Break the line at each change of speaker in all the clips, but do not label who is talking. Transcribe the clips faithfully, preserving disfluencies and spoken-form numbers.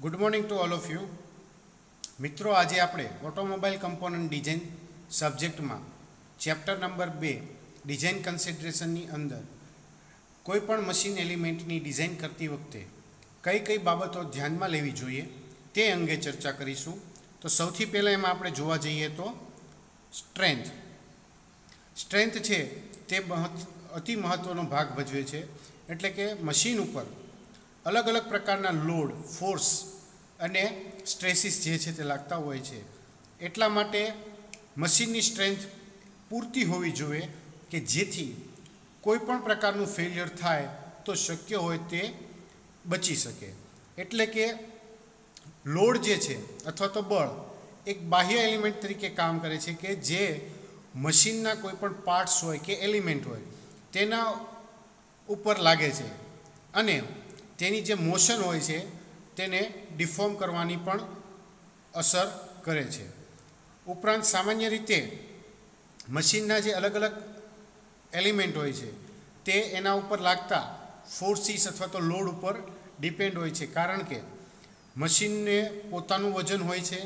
Good morning to all of you મિત્રો. આજે આપણે ઓટોમોબાઈલ કમ્પોનન્ટ ડિઝાઇન સબ્જેક્ટમાં ચેપ્ટર નંબર બે ડિઝાઇન કન્સિડરેશનની અંદર કોઈ પણ મશીન એલિમેન્ટની ડિઝાઇન કરતી વખતે કઈ કઈ બાબતો ધ્યાનમાં લેવી જોઈએ તે અંગે ચર્ચા કરીશું. તો સૌથી પહેલાં એમાં આપણે જોવા જઈએ તો સ્ટ્રેન્થ સ્ટ્રેન્થ છે તે અતિ મહત્ત્વનો ભાગ ભજવે છે. એટલે કે મશીન ઉપર અલગ અલગ પ્રકારના લોડ, ફોર્સ અને સ્ટ્રેસીસ જે છે તે લાગતા હોય છે. એટલા માટે મશીનની સ્ટ્રેન્થ પૂરતી હોવી જોઈએ કે જેથી કોઈ પણ પ્રકારનું ફેલિયર થાય તો શક્ય હોય તે બચી શકે. એટલે કે લોડ જે છે અથવા તો બળ એક બાહ્ય એલિમેન્ટ તરીકે કામ કરે છે કે જે મશીનના કોઈ પણ પાર્ટ્સ હોય કે એલિમેન્ટ હોય તેના ઉપર લાગે છે અને તેની જે મોશન હોય છે તેને ડિફોર્મ કરવાની પણ અસર કરે છે. ઉપરાંત સામાન્ય રીતે મશીનના જે અલગ અલગ એલિમેન્ટ હોય છે તે એના ઉપર લાગતા ફોર્સીસ અથવા તો લોડ ઉપર ડિપેન્ડ હોય છે. કારણ કે મશીનને પોતાનું વજન હોય છે,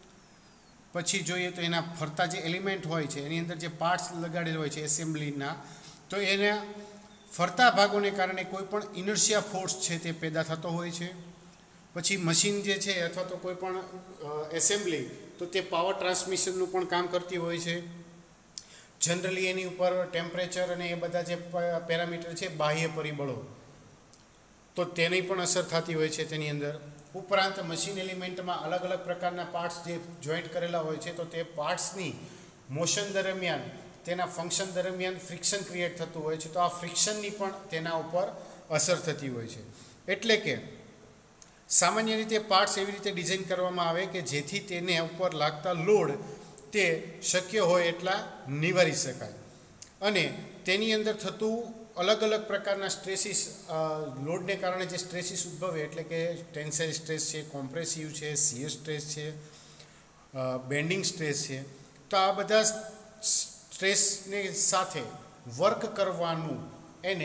પછી જોઈએ તો એના ફરતા જે એલિમેન્ટ હોય છે એની અંદર જે પાર્ટ્સ લગાડેલા હોય છે એસેમ્બલીના, તો એના ફરતા ભાગોને કારણે કોઈ પણ ઇનર્શિયા ફોર્સ છે તે પેદા થતો હોય છે. પછી મશીન જે છે અથવા તો કોઈ પણ એસેમ્બલી તો તે પાવર ટ્રાન્સમિશનનું પણ કામ કરતી હોય છે. જનરલી એની ઉપર ટેમ્પરેચર અને એ બધા જે પેરામીટર છે બાહ્ય પરિબળો તો તેની પણ અસર થતી હોય છે તેની અંદર. ઉપરાંત મશીન એલિમેન્ટમાં અલગ અલગ પ્રકારના પાર્ટ્સ જે જોઈન્ટ કરેલા હોય છે તો તે પાર્ટ્સની મોશન દરમિયાન તેના ફંક્શન દરમિયાન ફ્રિક્શન ક્રિએટ થતું હોય છે. તો આ ફ્રિક્શનની પણ તેના ઉપર અસર થતી હોય છે. એટલે કે સામાન્ય રીતે પાર્ટ્સ એવી રીતે ડિઝાઇન કરવામાં આવે કે જેથી તેને ઉપર લાગતા લોડ તે શક્ય હોય એટલા નિવારી શકાય અને તેની અંદર થતું અલગ અલગ પ્રકારના સ્ટ્રેસીસ, લોડને કારણે જે સ્ટ્રેસીસ ઉદ્ભવે એટલે કે ટેન્સાઇલ સ્ટ્રેસ છે, કોમ્પ્રેસિવ છે, શિયર સ્ટ્રેસ છે, બેન્ડિંગ સ્ટ્રેસ છે, તો આ બધા સ્ટ્રેસની સાથે વર્ક કરવાનું એને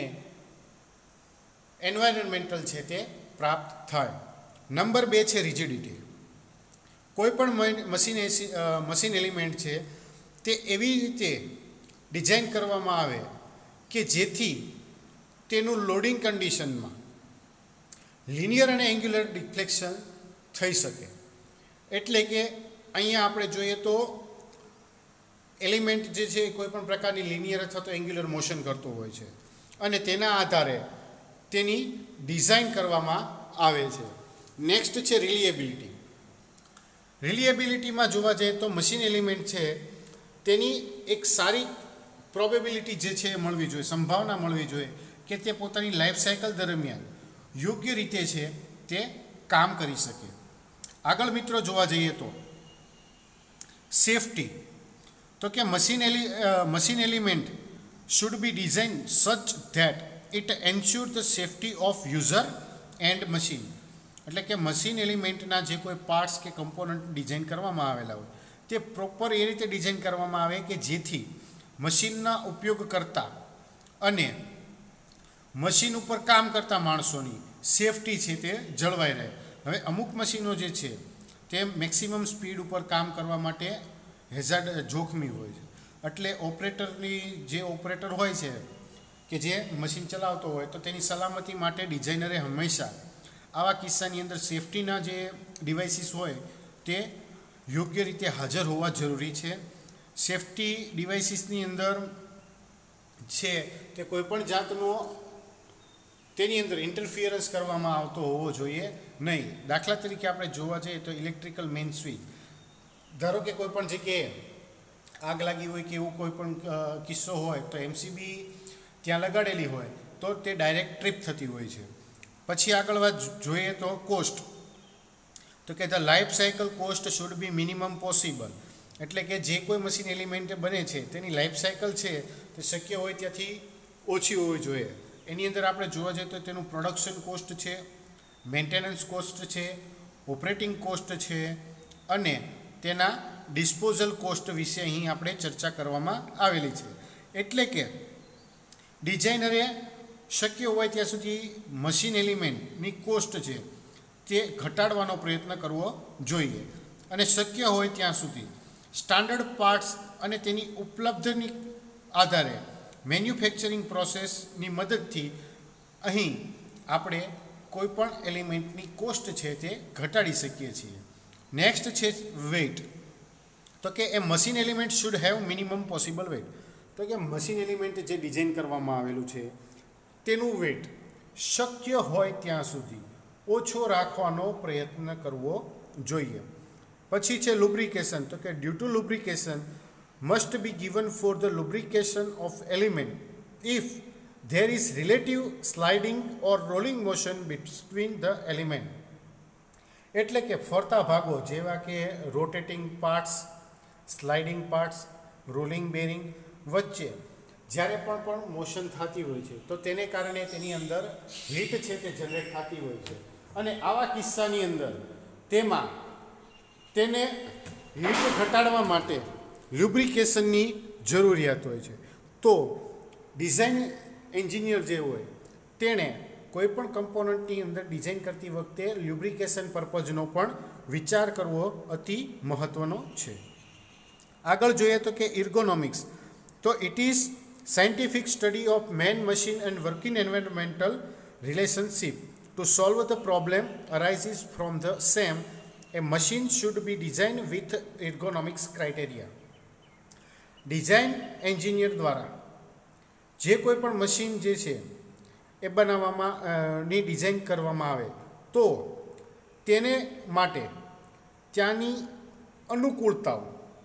એન્વાયરમેન્ટલ છે તે પ્રાપ્ત થાય. નંબર બે છે રિજિડિટી. કોઈ પણ મશીન મશીન એલિમેન્ટ છે તે એવી રીતે ડિઝાઇન કરવામાં આવે કે જેથી તેનું લોડિંગ કન્ડિશનમાં લિનિયર અને એન્ગ્યુલર ડિફ્લેક્શન થઈ શકે. એટલે કે અહીંયા આપણે જોઈએ તો એલિમેન્ટ જે છે કોઈ પણ પ્રકારની લિનિયર અથવા તો એન્ગ્યુલર મોશન કરતો હોય છે અને તેના આધારે તેની ડિઝાઇન કરવામાં આવે છે. નેક્સ્ટ છે રિલિએબિલિટી. રિલિએબિલિટીમાં જોવા જઈએ તો મશીન એલિમેન્ટ છે તેની એક સારી પ્રોબેબિલિટી જે છે એ મળવી જોઈએ, સંભાવના મળવી જોઈએ કે તે પોતાની લાઈફ સાયકલ દરમિયાન યોગ્ય રીતે છે તે કામ કરી શકે. આગળ મિત્રો જોવા જઈએ તો સેફટી. તો કે મશીન એલી machine element should be design such that it ensure the safety of user and machine. એટલે કે મશીન એલિમેન્ટના જે કોઈ પાર્ટ્સ કે કમ્પોનન્ટ ડિઝાઇન કરવામાં આવેલા હોય તે પ્રોપર એ રીતે ડિઝાઇન કરવામાં આવે કે જેથી મશીનના ઉપયોગ કરતા અને મશીન ઉપર કામ કરતા માણસોની સેફટી છે તે જળવાઈ રહે. હવે અમુક મશીનો જે છે તે મેક્સિમમ સ્પીડ ઉપર કામ કરવા માટે હેઝાર્ડ જોખમી હોય છે. એટલે ઓપરેટરની જે ઓપરેટર હોય છે કે જે મશીન ચલાવતો હોય તો તેની સલામતી માટે ડિઝાઇનરે હંમેશા આવા કિસ્સાની અંદર સેફટીના જે ડિવાઇસીસ હોય તે યોગ્ય રીતે હાજર હોવા જરૂરી છે. સેફટી ડિવાઇસીસની અંદર છે તે કોઈપણ જાતનો તેની અંદર ઇન્ટરફિયરન્સ કરવામાં આવતો હોવો જોઈએ નહીં. દાખલા તરીકે આપણે જોવા જઈએ તો ઇલેક્ટ્રિકલ મેઇન સ્વિચ, ધારો કે કોઈ પણ જગ્યાએ આગ લાગી હોય કે એવું કોઈ પણ કિસ્સો હોય તો એમસીબી ત્યાં લગાડેલી હોય તો તે ડાયરેક્ટ ટ્રીપ થતી હોય છે. પછી આગળ વાત જોઈએ તો કોસ્ટ. તો કે the life cycle cost should be minimum possible. એટલે કે જે કોઈ મશીન એલિમેન્ટ બને છે તેની લાઈફ સાયકલ છે તે શક્ય હોય ત્યાંથી ઓછી હોવી જોઈએ. એની અંદર આપણે જોવા જઈએ તો તેનું પ્રોડક્શન કોસ્ટ છે, મેન્ટેનન્સ કોસ્ટ છે, ઓપરેટિંગ કોસ્ટ છે અને તેના ડિસ્પોઝલ કોસ્ટ વિશે અહીં આપણે ચર્ચા કરવામાં આવેલી છે. એટલે કે ડિઝાઇનરે શક્ય હોય ત્યાં સુધી મશીન એલિમેન્ટની કોસ્ટ છે તે ઘટાડવાનો પ્રયત્ન કરવો જોઈએ અને શક્ય હોય ત્યાં સુધી સ્ટાન્ડર્ડ પાર્ટ્સ અને તેની ઉપલબ્ધની આધારે મેન્યુફેક્ચરિંગ પ્રોસેસની મદદથી અહીં આપણે કોઈપણ એલિમેન્ટની કોસ્ટ છે તે ઘટાડી શકીએ છીએ. નેક્સ્ટ છે વેઇટ. તો કે a machine element should have minimum possible weight. તો કે મશીન એલિમેન્ટ જે ડિઝાઇન કરવામાં આવેલું છે તેનું વેઇટ શક્ય હોય ત્યાં સુધી ઓછો રાખવાનો પ્રયત્ન કરવો જોઈએ. પછી છે લુબ્રિકેશન. તો કે due to lubrication must be given for the lubrication of element if there is relative sliding or rolling motion between the element. એટલે કે ફરતા ભાગો જેવા કે rotating parts, sliding parts, rolling bearing વચ્ચે જ્યારે પણ પણ મોશન થતી હોય છે તો તેને કારણે તેની અંદર હીટ છે તે જનરેટ થતી હોય છે અને આવા કિસ્સાની અંદર તેમાં તેને હીટ ઘટાડવા માટે લ્યુબ્રિકેશનની જરૂરિયાત હોય છે. તો ડિઝાઇન એન્જિનિયર જે હોય તેણે કોઈપણ કમ્પોનન્ટની અંદર ડિઝાઇન કરતી વખતે લ્યુબ્રિકેશન પર્પઝનો પણ વિચાર કરવો અતિ મહત્ત્વનો છે. આગળ જોઈએ તો કે ઇર્ગોનોમિક્સ. તો it is scientific study of man machine and working environmental relationship to solve the problem arises from the same. A machine should be design with ergonomics criteria. Design engineer દ્વારા જે કોઈ પણ મશીન જે છે એ બનાવવામાં ની design કરવામાં આવે તો તેને માટે ત્યાંની અનુકૂળતાઓ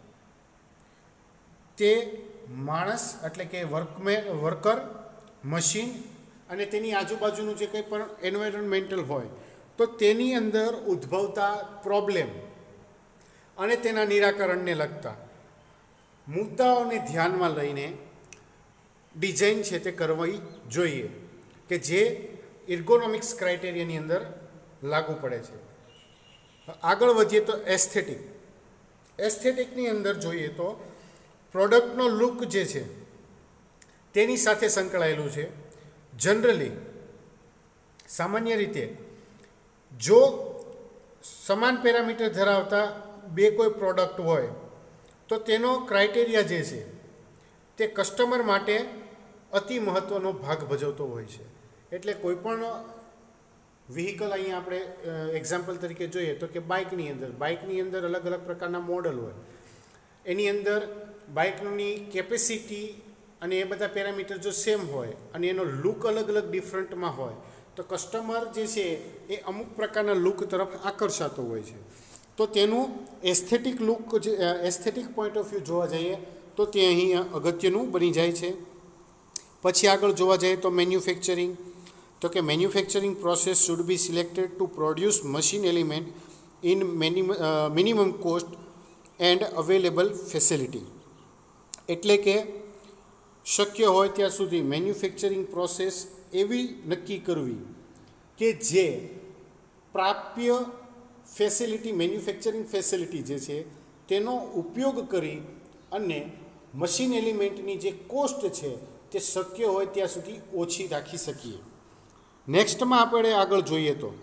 તે માણસ એટલે કે વર્કમેન વર્કર, મશીન અને તેની આજુબાજુનું જે કંઈ પણ એન્વાયરમેન્ટલ હોય તો તેની અંદર ઉદ્ભવતા પ્રોબ્લેમ અને તેના નિરાકરણને લગતા મુદ્દાઓને ધ્યાનમાં લઈને ડિઝાઇન છે તે કરવી જોઈએ કે જે ઇર્ગોનોમિક્સ ક્રાઇટેરિયાની અંદર લાગુ પડે છે. આગળ વધીએ તો એસ્થેટિક. એસ્થેટિકની અંદર જોઈએ તો પ્રોડક્ટનો લુક જે છે તેની સાથે સંકળાયેલું છે. જનરલી સામાન્ય રીતે જો સમાન પેરામીટર ધરાવતા બે કોઈ પ્રોડક્ટ હોય તો તેનો ક્રાઇટેરિયા જે છે તે કસ્ટમર માટે અતિ મહત્ત્વનો ભાગ ભજવતો હોય છે. એટલે કોઈપણ વ્હીકલ અહીંયા આપણે એક્ઝામ્પલ તરીકે જોઈએ તો કે બાઇકની અંદર બાઇકની અંદર અલગ અલગ પ્રકારના મોડલ હોય. એની અંદર બાઇકની કેપેસિટી અને એ બધા પેરામીટર જો સેમ હોય અને એનો લુક અલગ અલગ ડિફરન્ટમાં હોય તો કસ્ટમર જે છે એ અમુક પ્રકારના લુક તરફ આકર્ષાતો હોય છે. તો તેનું એસ્થેટિક લુક જે એસ્થેટિક પોઈન્ટ ઓફ વ્યૂ જોવા જઈએ તો તે અહીં અગત્યનું બની જાય છે. પછી આગળ જોવા જઈએ તો મેન્યુફેક્ચરિંગ. તો કે manufacturing process should be selected to produce machine element in minimum cost and available facility. એટલે કે શક્ય હોય ત્યાં સુધી મેન્યુફેક્ચરિંગ પ્રોસેસ એવી નક્કી કરવી કે જે પ્રાપ્ય ફેસિલિટી મેન્યુફેક્ચરિંગ ફેસિલિટી જે છે તેનો ઉપયોગ કરી અને મશીન એલિમેન્ટની જે કોસ્ટ છે તે શક્ય હોય ત્યાં સુધી ઓછી રાખી શકીએ. નેક્સ્ટમાં આપણે આગળ જોઈએ તો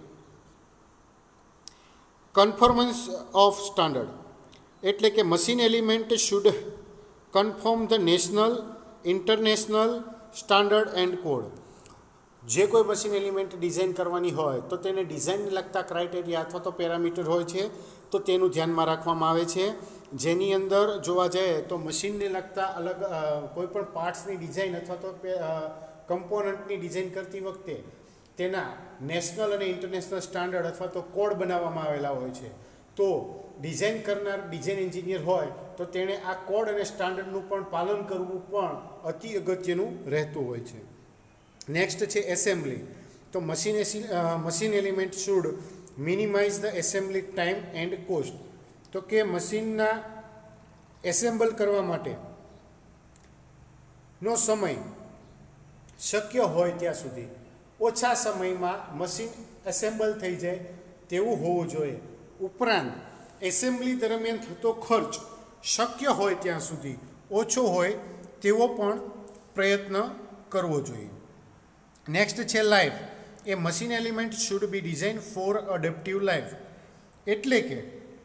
કન્ફોર્મન્સ ઓફ સ્ટાન્ડર્ડ. એટલે કે machine element should confirm the national, international standard and code. જે કોઈ મશીન એલિમેન્ટ ડિઝાઇન કરવાની હોય તો તેને ડિઝાઇનને લગતા ક્રાઇટેરિયા અથવા તો પેરામીટર હોય છે તો તેનું ધ્યાનમાં રાખવામાં આવે છે. જેની અંદર જોવા જઈએ તો મશીનને લગતા અલગ કોઈપણ પાર્ટ્સની ડિઝાઇન અથવા તો કમ્પોનન્ટની ડિઝાઇન કરતી વખતે તેના નેશનલ અને ઇન્ટરનેશનલ સ્ટાન્ડર્ડ અથવા તો કોડ બનાવવામાં આવેલા હોય છે. તો ડિઝાઇન કરનાર ડિઝાઇન એન્જિનિયર હોય તો તેણે આ કોડ અને સ્ટાન્ડર્ડનું પણ પાલન કરવું પણ અતિ અગત્યનું રહેતું હોય છે. નેક્સ્ટ છે એસેમ્બલી. તો machine machine element should minimize the assembly time and cost. તો કે મશીનના એસેમ્બલ કરવા માટે નો સમય શક્ય હોય ત્યાં સુધી ઓછા સમયમાં મશીન એસેમ્બલ થઈ જાય તેવું હોવું જોઈએ. ઉપરાંત એસેમ્બલી દરમિયાન થતો ખર્ચ શક્ય હોય ત્યાં સુધી ઓછો હોય તેવો પણ પ્રયત્ન કરવો જોઈએ. નેક્સ્ટ છે લાઈફ. એ machine element should be design for adaptive life, એટલે કે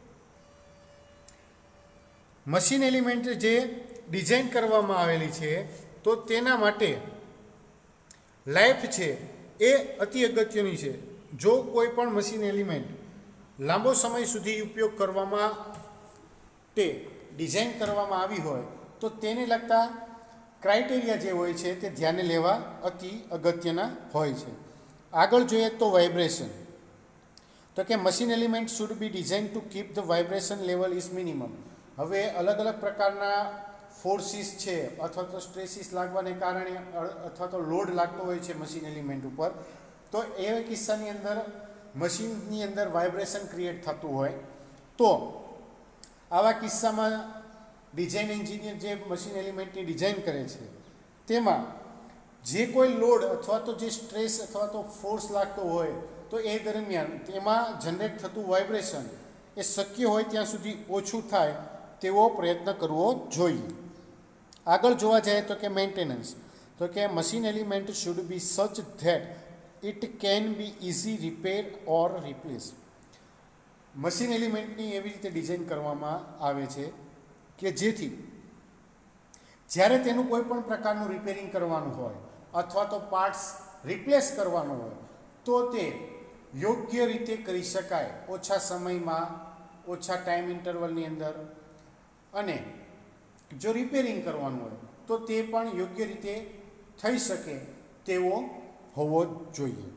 મશીન એલિમેન્ટ જે ડિઝાઇન કરવામાં આવેલી છે તો તેના માટે લાઈફ છે એ અતિ અગત્યની છે. જો કોઈ પણ મશીન એલિમેન્ટ લાંબો સમય સુધી ઉપયોગ કરવામાં તે ડિઝાઇન કરવામાં આવી હોય તો તેને લગતા ક્રાઇટેરિયા જે હોય છે તે ધ્યાને લેવા અતિ અગત્યના હોય છે. આગળ જોઈએ તો વાઇબ્રેશન. તો કે machine element should be design to keep the vibration level is minimum. હવે અલગ અલગ પ્રકારના ફોર્સિસ છે અથવા તો સ્ટ્રેસીસ લાગવાને કારણે અથવા તો લોડ લાગતો હોય છે મશીન એલિમેન્ટ ઉપર, તો એ કિસ્સાની અંદર મશીનની અંદર વાઇબ્રેશન ક્રિએટ થતું હોય તો આવા કિસ્સામાં ડિઝાઇન એન્જિનિયર જે મશીન એલિમેન્ટની ડિઝાઇન કરે છે તેમાં જે કોઈ લોડ અથવા તો જે સ્ટ્રેસ અથવા તો ફોર્સ લાગતો હોય તો એ દરમિયાન તેમાં જનરેટ થતું વાઇબ્રેશન એ શક્ય હોય ત્યાં સુધી ઓછું થાય તેવો પ્રયત્ન કરવો જોઈએ. આગળ જોવા જાય તો કે મેન્ટેનન્સ. તો કે machine element should be such that it can be easy repair or replace. Machine એલિમેન્ટની એવી રીતે ડિઝાઇન કરવામાં આવે છે કે જેથી જ્યારે તેનું કોઈ પણ પ્રકારનું રિપેરિંગ કરવાનું હોય અથવા તો પાર્ટ્સ રિપ્લેસ કરવાનું હોય તો તે યોગ્ય રીતે કરી શકાય, ઓછા સમયમાં, ઓછા ટાઈમ ઇન્ટરવલની અંદર. અને જો રિપેરિંગ કરવાનું હોય તો તે પણ યોગ્ય રીતે થઈ શકે તેવો હોવો જોઈએ.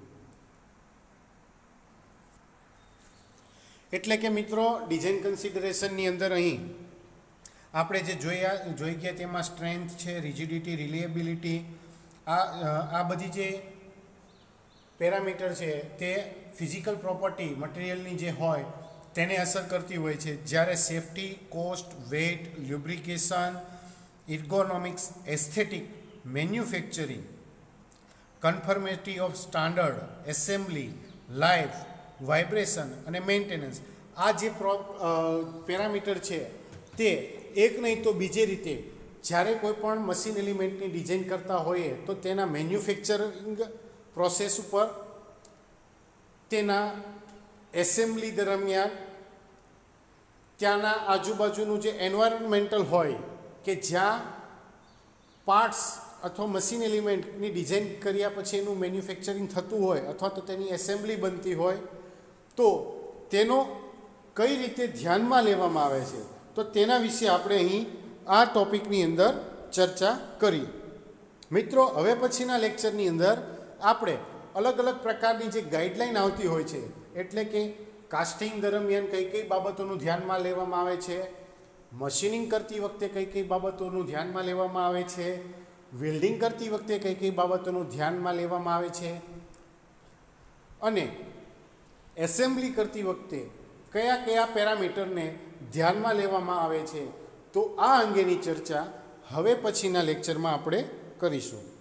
એટલે કે મિત્રો ડિઝાઇન કન્સિડરેશનની અંદર અહીં આપણે જે જોયા જોઈ ગયા તેમાં સ્ટ્રેન્થ છે, રિજિડિટી, રિલિએબિલિટી, આ આ બધી જે પેરામીટર છે તે ફિઝિકલ પ્રોપર્ટી મટીરિયલની જે હોય તેને અસર કરતી હોય છે. જ્યારે safety, cost, weight, lubrication, ergonomics, aesthetic, manufacturing, conformity of standard, assembly, life, vibration અને મેન્ટેનન્સ, આ જે પ્રો પેરામીટર છે તે એક નહીં તો બીજી રીતે જ્યારે કોઈ પણ મશીન એલિમેન્ટની ડિઝાઇન કરતા હોઈએ તો તેના મેન્યુફેક્ચરિંગ પ્રોસેસ ઉપર, તેના એસેમ્બલી દરમિયાન, ત્યાંના આજુબાજુનું જે એન્વાયરમેન્ટલ હોય કે જ્યાં પાર્ટ્સ અથવા મશીન એલિમેન્ટની ડિઝાઇન કર્યા પછી એનું મેન્યુફેક્ચરિંગ થતું હોય અથવા તો તેની એસેમ્બલી બનતી હોય તો તેનો કઈ રીતે ધ્યાનમાં લેવામાં આવે છે તો તેના વિશે આપણે અહીં આ ટોપિકની અંદર ચર્ચા કરી. મિત્રો હવે પછીના લેક્ચરની અંદર આપણે અલગ અલગ પ્રકારની જે ગાઈડલાઈન આવતી હોય છે, એટલે કે કાસ્ટિંગ દરમિયાન કઈ કઈ બાબતોનું ધ્યાનમાં લેવામાં આવે છે, મશીનિંગ કરતી વખતે કઈ કઈ બાબતોનું ધ્યાનમાં લેવામાં આવે છે, વેલ્ડિંગ કરતી વખતે કઈ કઈ બાબતોનું ધ્યાનમાં લેવામાં આવે છે અને એસેમ્બલી કરતી વખતે કયા કયા પેરામીટરને ધ્યાનમાં લેવામાં આવે છે, તો આ અંગેની ચર્ચા હવે પછીના લેક્ચરમાં આપણે કરીશું.